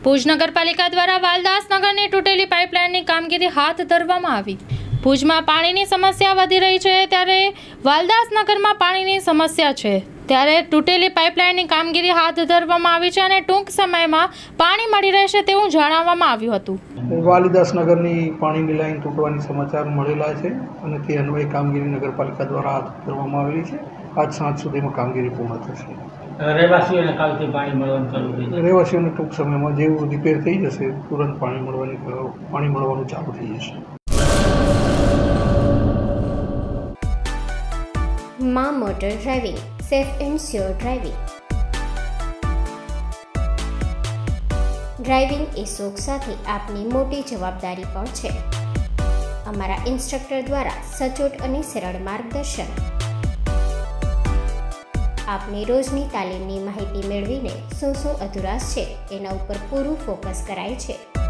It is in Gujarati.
ભુજ નગરપાલિકા દ્વારા વાલદાસનગરની તૂટેલી પાઇપલાઇનની કામગીરી હાથ ધરવામાં આવી। ભુજમાં પાણીની સમસ્યા વધી રહી છે ત્યારે વાલદાસનગરમાં પાણીની સમસ્યા છે ત્યારે તૂટેલી પાઇપલાઇનની કામગીરી હાથ ધરવામાં આવી છે અને ટૂંક સમયમાં પાણી મળી રહેશે તેવું જણાવવામાં આવ્યું હતું। વાલદાસનગરની પાણીની લાઈન તૂટવાની સમાચાર મળેલા છે અને તે અન્વયે કામગીરી નગરપાલિકા દ્વારા હાથ ધરવામાં આવેલી છે। આજ સાંજ સુધીમાં કામગીરી પૂર્ણ થશે। રહેવાસીઓને કાલથી પાણી મળવાનું ચાલુ થઈ જશે। રહેવાસીઓને ટૂંક સમયમાં જેવું રિપેર થઈ જશે તુરંત પાણી મળવાનું ચાલુ થઈ જશે। માં motor driving, safe and sure driving. Driving એ શોખ સાથે આપની મોટી જવાબદારી પણ છે। અમારા ઇન્સ્ટ્રક્ટર દ્વારા સચોટ અને સરળ માર્ગદર્શન આપની રોજની તાલીમની માહિતી મેળવીને શું અધુરાશ છે એના ઉપર પૂરું ફોકસ કરાય છે।